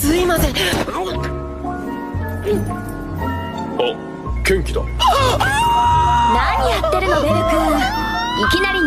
すいません。 あ、元気だ。 何やってるのベル君。いきなり